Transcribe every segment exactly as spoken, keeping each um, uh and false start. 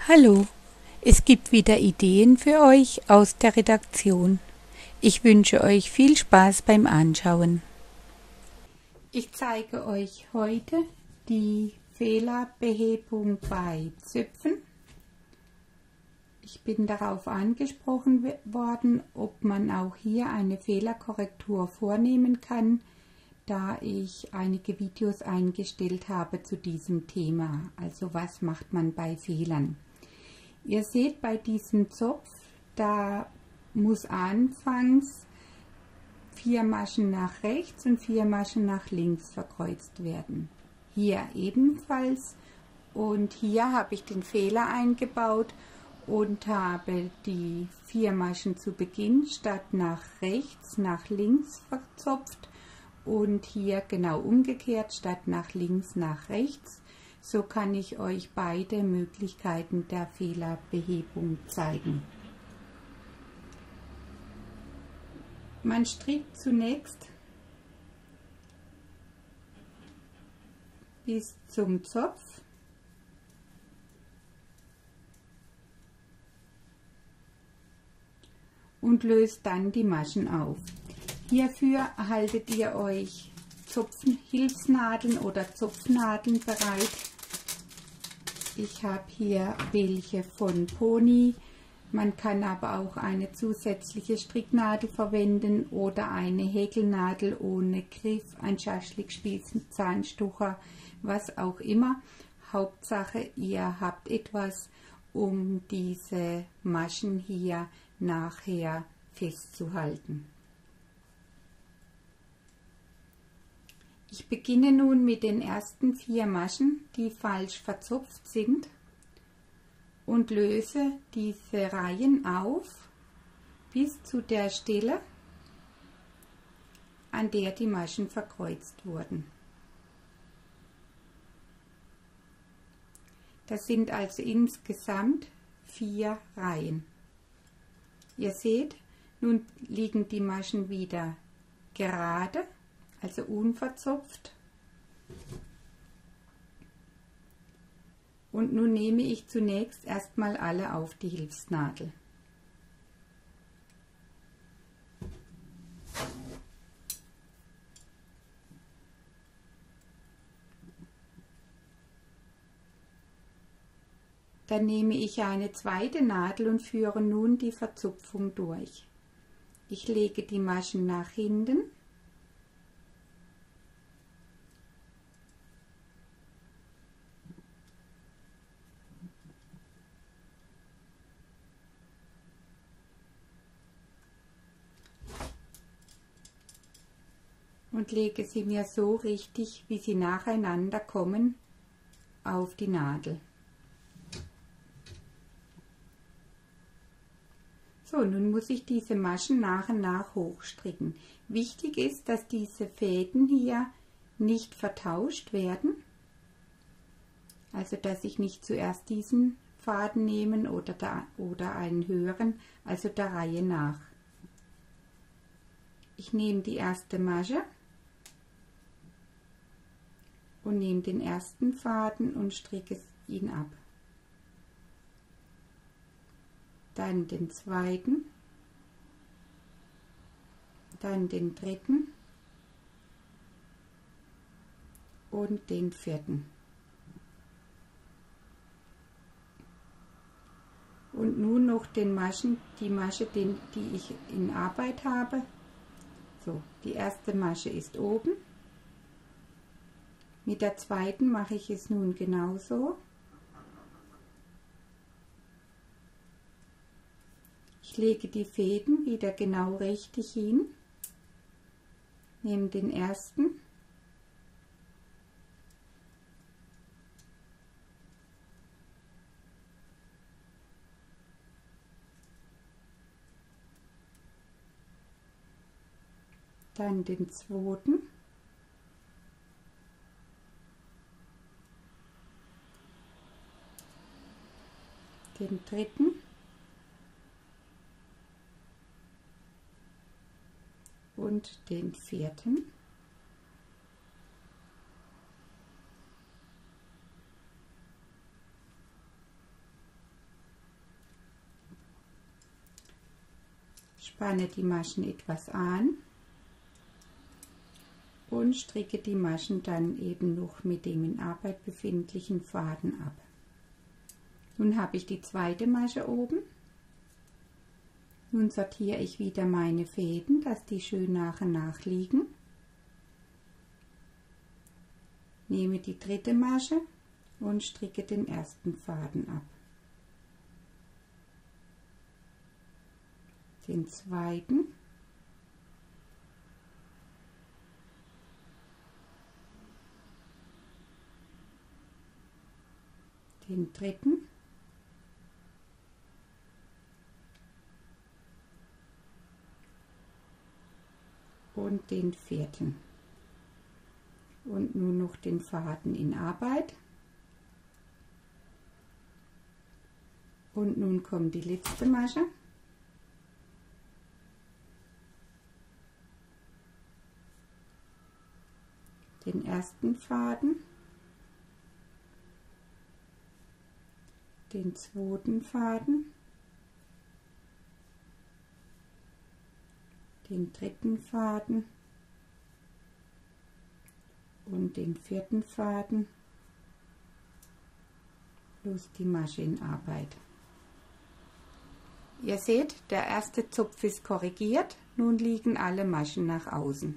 Hallo, es gibt wieder Ideen für euch aus der Redaktion. Ich wünsche euch viel Spaß beim Anschauen. Ich zeige euch heute die Fehlerbehebung bei Zöpfen. Ich bin darauf angesprochen worden, ob man auch hier eine Fehlerkorrektur vornehmen kann, da ich einige Videos eingestellt habe zu diesem Thema. Also was macht man bei Fehlern? Ihr seht bei diesem Zopf, da muss anfangs vier Maschen nach rechts und vier Maschen nach links verkreuzt werden. Hier ebenfalls, und hier habe ich den Fehler eingebaut und habe die vier Maschen zu Beginn statt nach rechts nach links verzopft und hier genau umgekehrt statt nach links nach rechts. So kann ich euch beide Möglichkeiten der Fehlerbehebung zeigen. Man strickt zunächst bis zum Zopf und löst dann die Maschen auf. Hierfür haltet ihr euch Zopfhilfsnadeln oder Zopfnadeln bereit. Ich habe hier welche von Pony. Man kann aber auch eine zusätzliche Stricknadel verwenden oder eine Häkelnadel ohne Griff, ein Schaschlikspieß, Zahnstocher, was auch immer. Hauptsache, ihr habt etwas, um diese Maschen hier nachher festzuhalten. Ich beginne nun mit den ersten vier Maschen, die falsch verzopft sind, und löse diese Reihen auf bis zu der Stelle, an der die Maschen verkreuzt wurden. Das sind also insgesamt vier Reihen. Ihr seht, nun liegen die Maschen wieder gerade, also unverzopft. Und nun nehme ich zunächst erstmal alle auf die Hilfsnadel. Dann nehme ich eine zweite Nadel und führe nun die Verzupfung durch. Ich lege die Maschen nach hinten . Und lege sie mir so richtig, wie sie nacheinander kommen, auf die Nadel. So, nun muss ich diese Maschen nach und nach hochstricken. Wichtig ist, dass diese Fäden hier nicht vertauscht werden. Also, dass ich nicht zuerst diesen Faden nehme oder, da, oder einen höheren, also der Reihe nach. Ich nehme die erste Masche und nehme den ersten Faden und stricke ihn ab. Dann den zweiten, dann den dritten und den vierten. Und nun noch den Maschen, die Masche, den, die ich in Arbeit habe. So, die erste Masche ist oben. Mit der zweiten mache ich es nun genauso. Ich lege die Fäden wieder genau richtig hin, nehme den ersten, dann den zweiten, den dritten und den vierten. spanne die Maschen etwas an und stricke die Maschen dann eben noch mit dem in Arbeit befindlichen Faden ab. Nun habe ich die zweite Masche oben. Nun sortiere ich wieder meine Fäden, dass die schön nach und nach liegen. Nehme die dritte Masche und stricke den ersten Faden ab. Den zweiten. Den dritten. Und den vierten. Und nun noch den Faden in Arbeit. Und nun kommt die letzte Masche. Den ersten Faden, den zweiten Faden, den dritten Faden und den vierten Faden plus die Masche in Arbeit. Ihr seht, der erste Zopf ist korrigiert, nun liegen alle Maschen nach außen.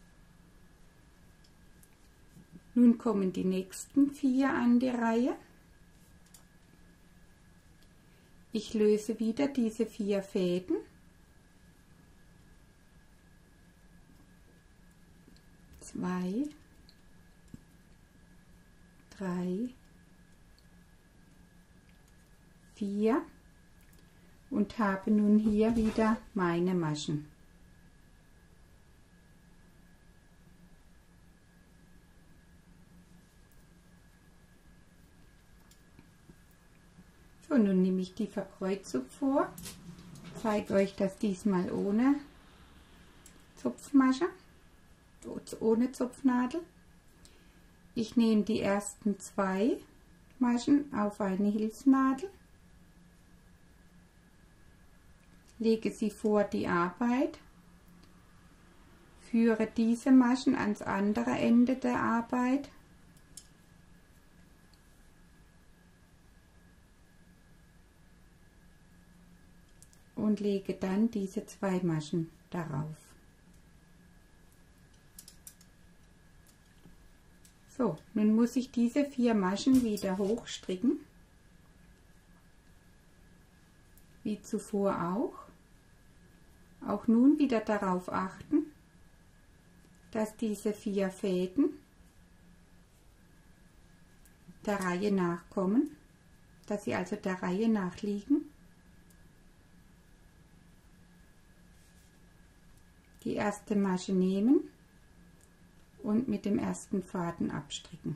Nun kommen die nächsten vier an die Reihe. Ich löse wieder diese vier Fäden. Zwei, drei, vier und habe nun hier wieder meine Maschen. So, nun nehme ich die Verkreuzung vor, zeige euch das diesmal ohne Zupfmasche, ohne Zupfnadel. Ich nehme die ersten zwei Maschen auf eine Hilfsnadel, lege sie vor die Arbeit, führe diese Maschen ans andere Ende der Arbeit und lege dann diese zwei Maschen darauf. So, nun muss ich diese vier Maschen wieder hochstricken, wie zuvor auch. Auch nun wieder darauf achten, dass diese vier Fäden der Reihe nach kommen, dass sie also der Reihe nach liegen. Die erste Masche nehmen und mit dem ersten Faden abstricken.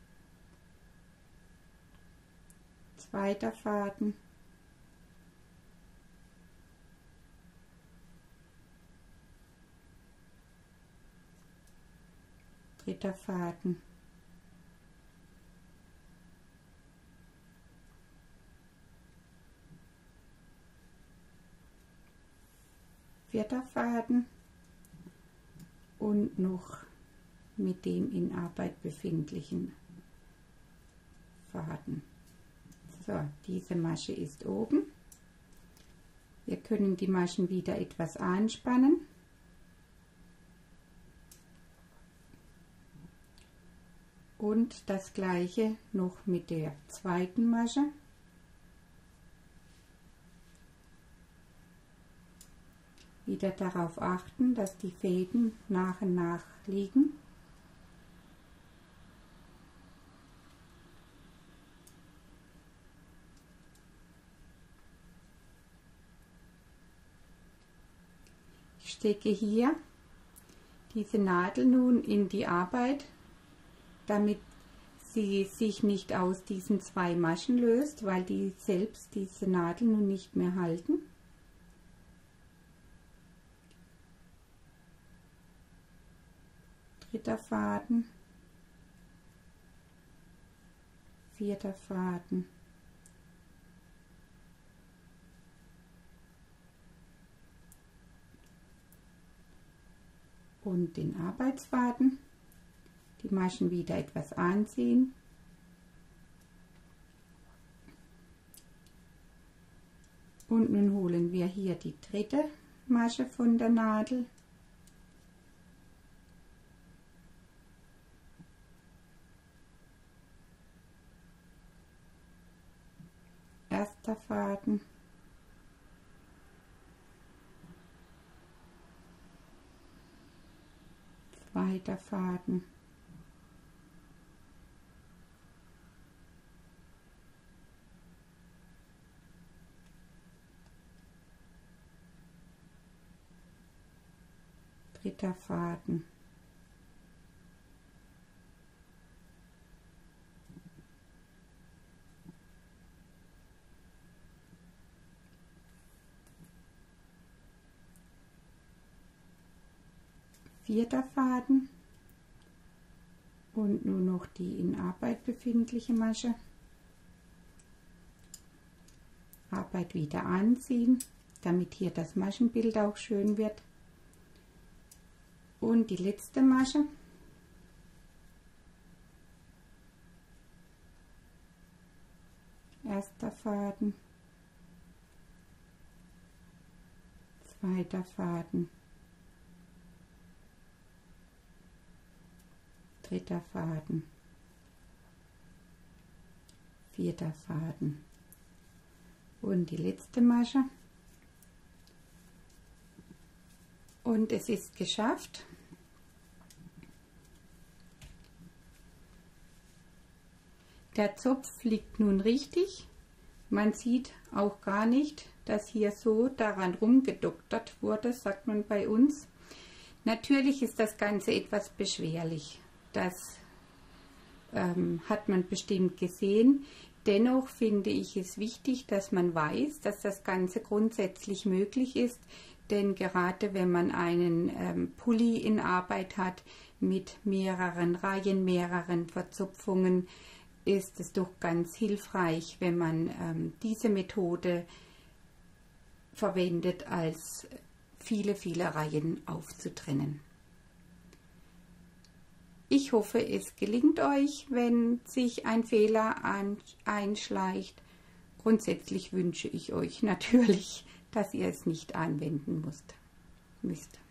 Zweiter Faden, dritter Faden, vierter Faden und noch mit dem in Arbeit befindlichen Faden. So, diese Masche ist oben. Wir können die Maschen wieder etwas anspannen. Und das gleiche noch mit der zweiten Masche. Wieder darauf achten, dass die Fäden nach und nach liegen. Ich stecke hier diese Nadel nun in die Arbeit, damit sie sich nicht aus diesen zwei Maschen löst, weil die selbst diese Nadel nun nicht mehr halten. Dritter Faden, vierter Faden, und den Arbeitsfaden, die Maschen wieder etwas anziehen. Und nun holen wir hier die dritte Masche von der Nadel. Erster Faden. Zweiter Faden. Dritter Faden. Vierter Faden und nur noch die in Arbeit befindliche Masche. Arbeit wieder anziehen, damit hier das Maschenbild auch schön wird. Und die letzte Masche. Erster Faden, zweiter Faden, dritter Faden, vierter Faden und die letzte Masche. Und es ist geschafft. Der Zopf liegt nun richtig. Man sieht auch gar nicht, dass hier so daran rumgedoktert wurde, sagt man bei uns. Natürlich ist das Ganze etwas beschwerlich. Das ähm, hat man bestimmt gesehen. Dennoch finde ich es wichtig, dass man weiß, dass das Ganze grundsätzlich möglich ist. Denn gerade wenn man einen ähm, Pulli in Arbeit hat mit mehreren Reihen, mehreren Verzupfungen, ist es doch ganz hilfreich, wenn man ähm, diese Methode verwendet, als viele, viele Reihen aufzutrennen. Ich hoffe, es gelingt euch, wenn sich ein Fehler an, einschleicht. Grundsätzlich wünsche ich euch natürlich, dass ihr es nicht anwenden müsst. müsst.